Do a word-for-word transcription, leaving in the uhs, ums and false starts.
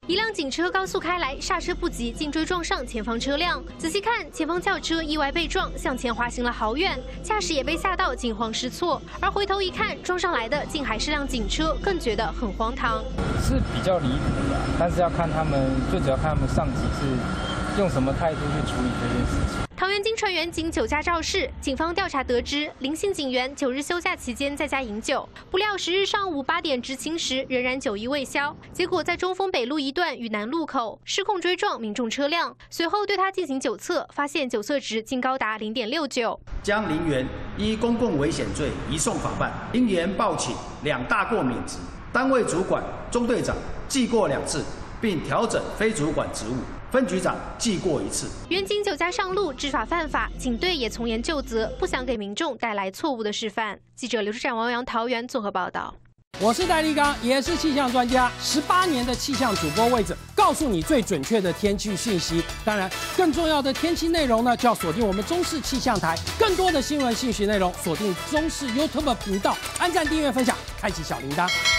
一辆警车高速开来，刹车不及，竟追撞上前方车辆。仔细看，前方轿车意外被撞，向前滑行了好远，驾驶也被吓到惊慌失措。而回头一看，撞上来的竟还是辆警车，更觉得很荒唐。 是比较离谱的，但是要看他们，最主要看他们上级是用什么态度去处理这件事情。 桃园金传员经酒驾肇事，警方调查得知，林姓警员九日休假期间在家饮酒，不料十日上午八点执勤时仍然酒意未消，结果在中丰北路一段与南路口失控追撞民众车辆，随后对他进行酒测，发现酒测值竟高达零点六九， 将林员依公共危险罪移送法办，林员报请两大过免职，单位主管中队长记过两次，并调整非主管职务。 分局长记过一次。 员警酒驾上路，知法犯法，警队也从严就责，不想给民众带来错误的示范。记者刘志展、王阳桃园综合报道。 我是戴立刚，也是气象专家，十八年的气象主播位置，告诉你最准确的天气讯息。当然，更重要的天气内容呢，就要锁定我们中视气象台。更多的新闻信息内容，锁定中视 YouTube 频道，按赞、订阅、分享，开启小铃铛。